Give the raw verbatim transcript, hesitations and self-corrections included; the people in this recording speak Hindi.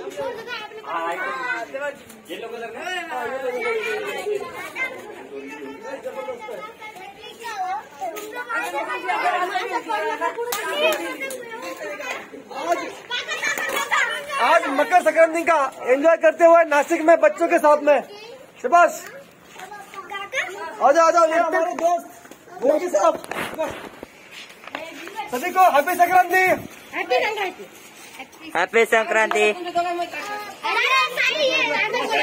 येलो कलर का आज मकर संक्रांति का एंजॉय करते हुए नासिक में बच्चों के साथ में शाबाश आ जाओ आ जाओ ये हमारे दोस्त मोदी साहब सभी को हैप्पी संक्रांति हैप्पी संक्रांति।